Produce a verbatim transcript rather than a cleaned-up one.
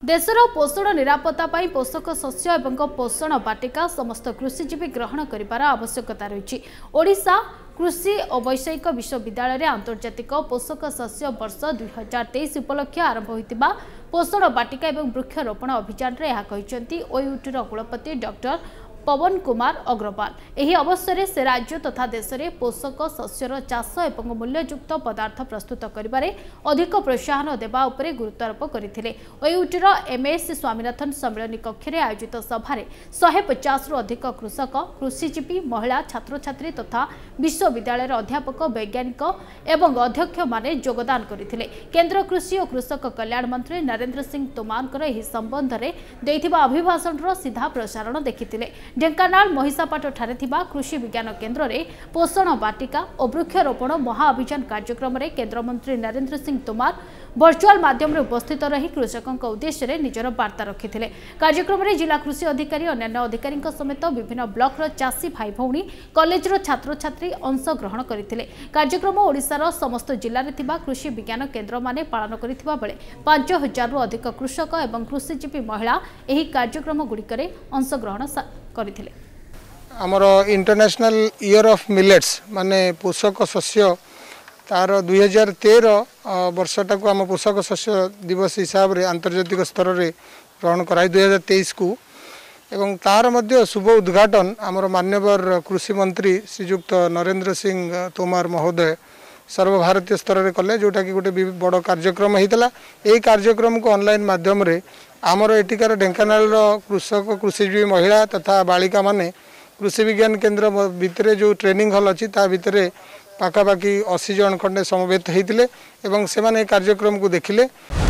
देशर पोषण निरापत्ता पाई पोषक शस्य एवं पोषण बाटिका समस्त कृषिजीवी ग्रहण कर आवश्यकता रही। ओडिशा कृषि और वैषयिक विश्वविद्यालय में आंतर्जातिक पोषक शस्य वर्ष दुई हजार तेईस उपलक्षे आरंभ होता पोषण बाटिका और वृक्षरोपण अभियान में यह ओयूटीर कुलपति डॉक्टर पवन कुमार अग्रवाल। एही अवसर में से राज्य तथा देश में पोषक शस्यर चाष और मूल्ययुक्त पदार्थ प्रस्तुत करिबारे अधिक प्रोत्साहन देवा उपरे गुरुत्वारोप करथिले। ओयूटीर एमएस स्वामीनाथन सम्मेलन कक्ष में आयोजित सभा शहे पचास रु अधिक कृषक, कृषिजीवी, महिला, छात्र छात्री तथा विश्वविद्यालय अध्यापक, वैज्ञानिक एवं अध्यक्ष माने योगदान करथिले। केंद्र कृषि और कृषक कल्याण मंत्री नरेंद्र सिंह तोमार एही संबंध में देथिबा अभिभाषण सीधा प्रसारण देखिथिले। ढेंकानाल महिषापाट ठारे थिबा कृषि विज्ञान केन्द्र में पोषण बाटिका और वृक्षरोपण महाअभियान कार्यक्रम में केंद्र मंत्री नरेंद्र सिंह तोमार वर्चुआल माध्यम उपस्थित रही कृषकों उद्देश्य निजर वार्ता रखिते। कार्यक्रम में जिला कृषि अधिकारी अन्य अधिकारी समेत विभिन्न ब्लॉक चाषी भाई भौणी कॉलेज छात्र छात्री अंश ग्रहण करते। कार्यक्रम ओडिशार समस्त जिले में कृषि विज्ञान केन्द्र माने पालन करथिबा बेले पांच हजार रु अधिक कृषक एवं कृषिजीवी महिला एही कार्यक्रम गुड़िक अंश ग्रहण करथिले। आमर इंटरनेशनल ईयर ऑफ मिलेट्स माने पोषक शस्य तार दुई हजार तेरह वर्षटा को आम पोषक शस्य दिवस हिसाब से आंतर्जातिक स्तर में ग्रहण कराई दुई हजार तेईस को एवं तार मध्य शुभ उद्घाटन आमर मान्यवर कृषि मंत्री श्रीजुक्त नरेंद्र सिंह तोमार महोदय सर्वभारतीय स्तर में कले जोटा कि गोटे बड़ कार्यक्रम होता। यही कार्यक्रम को ऑनलाइन माध्यम रे आमर एटिकार ढेंकानाल कृषक, कृषिजीवी, महिला तथा बालिका माने कृषि विज्ञान केन्द्र भितर जो ट्रेनिंग हॉल अच्छी ता भितर पाखापाखि अस्सी जन खंडे समवेत होते कार्यक्रम को देखिले।